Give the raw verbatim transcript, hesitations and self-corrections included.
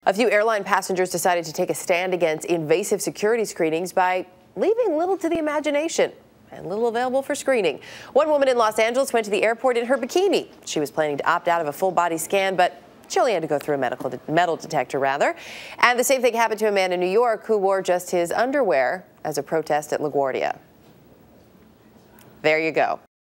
A few airline passengers decided to take a stand against invasive security screenings by leaving little to the imagination and little available for screening. One woman in Los Angeles went to the airport in her bikini. She was planning to opt out of a full body scan, but she only had to go through a medical de- metal detector rather. And the same thing happened to a man in New York who wore just his underwear as a protest at LaGuardia. There you go.